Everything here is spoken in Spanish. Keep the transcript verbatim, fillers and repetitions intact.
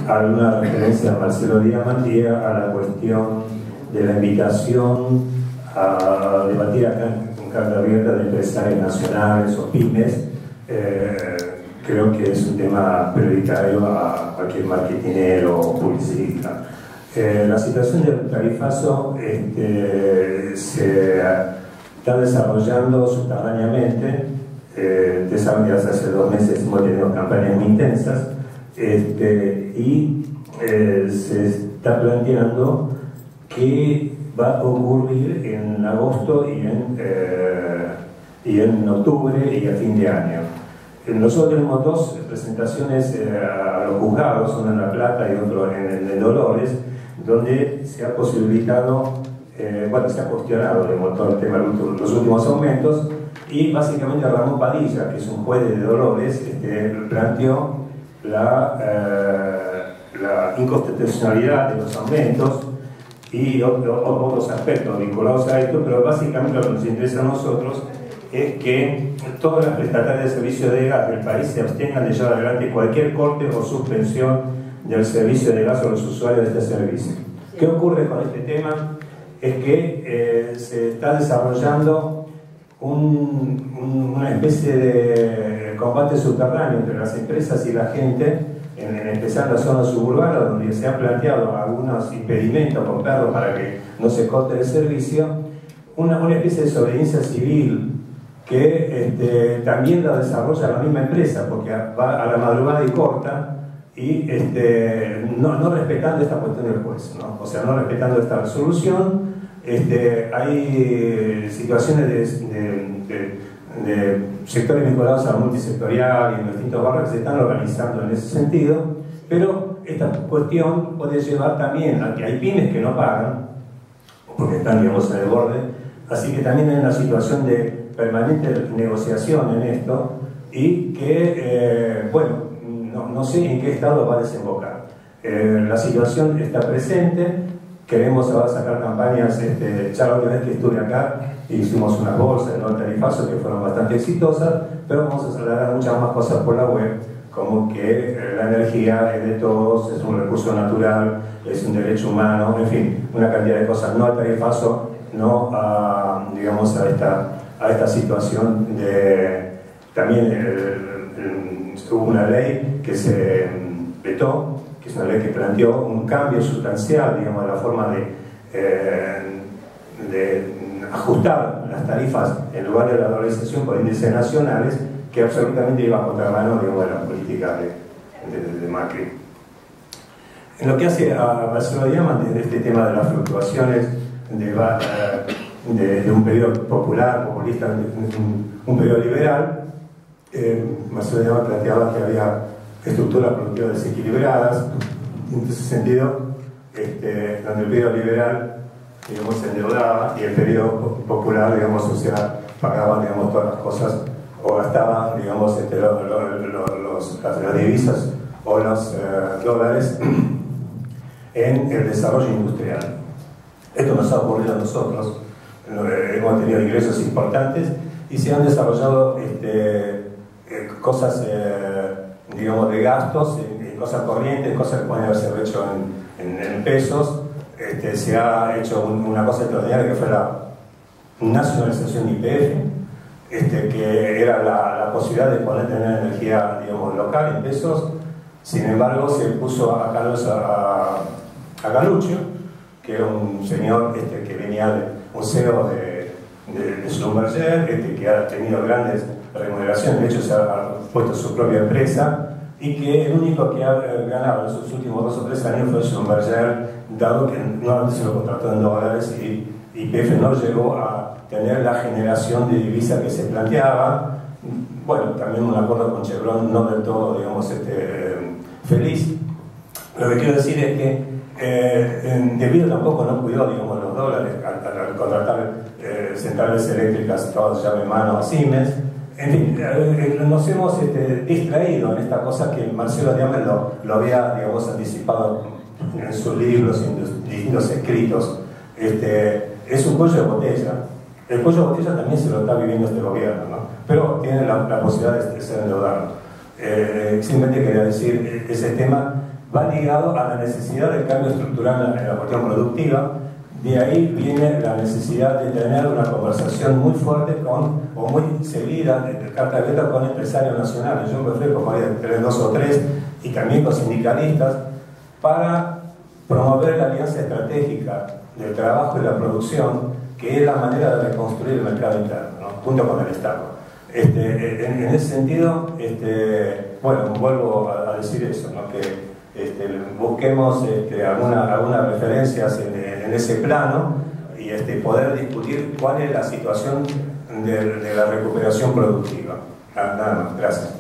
alguna referencia a Marcelo Diamant a la cuestión de la invitación a debatir acá en carta abierta de empresarios nacionales o pymes. Eh, creo que es un tema prioritario a cualquier marketinero o publicista. Eh, la situación del tarifazo este, se está desarrollando subterráneamente. Eh, ustedes saben que hace dos meses hemos tenido campañas muy intensas este, y eh, se está planteando que va a ocurrir en agosto y en, eh, y en octubre y a fin de año. Nosotros tenemos dos presentaciones eh, a los juzgados, una en La Plata y otra en, en Dolores, donde se ha posibilitado, eh, bueno, se ha cuestionado digamos, todo el tema de los últimos aumentos, y básicamente Ramón Padilla, que es un juez de Dolores, este, planteó la, eh, la inconstitucionalidad de los aumentos y otro, otros aspectos vinculados a esto, pero básicamente lo que nos interesa a nosotros es que todas las prestatarias de servicio de gas del país se abstengan de llevar adelante cualquier corte o suspensión del servicio de gas a los usuarios de este servicio. ¿Qué ocurre con este tema? Es que eh, se está desarrollando un, un, una especie de combate subterráneo entre las empresas y la gente, en, en especial la zona suburbana, donde se han planteado algunos impedimentos con perros para que no se corte el servicio, una, una especie de desobediencia civil que este, también la desarrolla la misma empresa, porque va a la madrugada y corta, y este, no, no respetando esta cuestión del juez, ¿no? O sea, no respetando esta resolución. Este, hay situaciones de, de, de, de sectores vinculados a la multisectorial y en los distintos barrios que se están organizando en ese sentido, pero esta cuestión puede llevar también a que hay pymes que no pagan, porque están, digamos, en el borde, así que también hay una situación de permanente negociación en esto, y que, eh, bueno, no, no sé en qué estado va a desembocar. Eh, la situación está presente. Queremos ahora sacar campañas. Este, ya la última vez que estuve acá hicimos unas bolsas de no tarifazo que fueron bastante exitosas, pero vamos a acelerar muchas más cosas por la web, como que eh, la energía es de todos, es un recurso natural, es un derecho humano, en fin, una cantidad de cosas. No al tarifazo, no a, digamos, a esta, a esta situación de... También el, el, hubo una ley que se vetó, que es una ley que planteó un cambio sustancial, digamos, de la forma de, eh, de ajustar las tarifas en lugar de la dolarización por índices nacionales, que absolutamente iba a contramano, digamos, de la política de, de, de Macri. En lo que hace a Marcelo Diamant, desde este tema de las fluctuaciones de, de, de un periodo popular, populista, de un, un periodo liberal, eh, Marcelo Diamant planteaba que había estructuras productivas desequilibradas. En ese sentido, este, donde el periodo liberal, digamos, se endeudaba y el periodo popular, digamos, o sea, pagaba, digamos, todas las cosas o gastaba, digamos, este, lo, lo, lo, los, las, las divisas o los eh, dólares en el desarrollo industrial. Esto nos ha ocurrido a nosotros. Hemos tenido ingresos importantes y se han desarrollado este, eh, cosas, eh, digamos, de gastos, eh, cosas corrientes, cosas que pueden haberse hecho en, en, en pesos. Este, se ha hecho un, una cosa extraordinaria que fue la nacionalización de Y P F, este, que era la, la posibilidad de poder tener energía, digamos, local en pesos. Sin embargo, se puso a Carlos a, a Galuccio, que era un señor este, que venía de un C E O de, de, de Schlumberger, este, que ha tenido grandes remuneraciones, de hecho se ha puesto su propia empresa, y que el único que ha ganado en sus últimos dos o tres años fue Schlumberger, dado que no se lo contrató en dólares y Y P F no llegó a tener la generación de divisa que se planteaba. Bueno, también un acuerdo con Chevron no del todo, digamos, este, feliz. Lo que quiero decir es que eh, debido tampoco no cuidó, digamos, los dólares al, al contratar eh, centrales eléctricas, todas llave en mano a Siemens. En fin, eh, nos hemos este, distraído en esta cosa que Marcelo Diamant lo, lo había, digamos, anticipado en sus libros, en distintos escritos. Este, es un cuello de botella. El cuello de botella también se lo está viviendo este gobierno, ¿no? Pero tiene la, la posibilidad de, de ser endeudado. Eh, simplemente quería decir ese tema va ligado a la necesidad del cambio estructural en la cuestión productiva. De ahí viene la necesidad de tener una conversación muy fuerte con, o muy seguida, de carta abierta con empresarios nacionales. Yo me ofrezco con entre dos o tres y también con sindicalistas para promover la alianza estratégica del trabajo y la producción, que es la manera de reconstruir el mercado interno, ¿no? Junto con el Estado. Este, en, en ese sentido, este, bueno, vuelvo a, a decir eso, ¿no? Que este, busquemos este, alguna, algunas referencias en, en ese plano y este, poder discutir cuál es la situación de, de la recuperación productiva. Nada más, gracias.